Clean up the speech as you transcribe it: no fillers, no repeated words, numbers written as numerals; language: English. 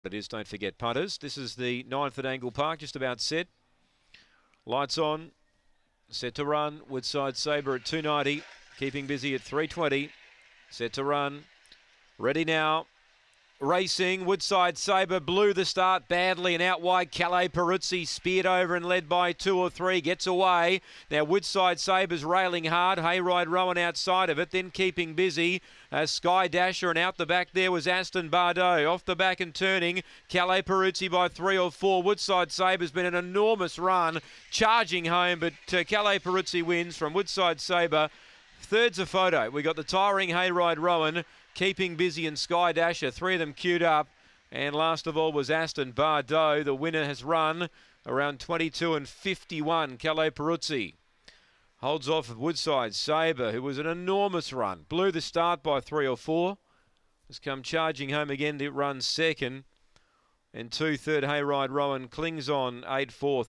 It is, don't forget, punters. This is the 9th at Angle Park, just about set. Lights on, set to run. Woodside Sabre at 290, keeping busy at 320. Set to run, ready now. Racing, Woodside Sabre blew the start badly and out wide. Calais Peruzzi speared over and led by 2 or 3, gets away. Now Woodside Sabre's railing hard. Hayride Rowan outside of it, then keeping busy. Sky Dasher, and out the back there was Aston Bardot. Off the back and turning, Calais Peruzzi by 3 or 4. Woodside Sabre's been an enormous run, charging home, but Calais Peruzzi wins from Woodside Sabre. Third's a photo. We got the tiring Hayride Rowan, Keeping Busy and Sky Dasher, 3 of them queued up. And last of all was Aston Bardot. The winner has run around 22 and 51. Calais Peruzzi holds off of Woodside Sabre, who was an enormous run. Blew the start by 3 or 4. Has come charging home again to run second. And 2 third Hayride Rowan clings on 8 4.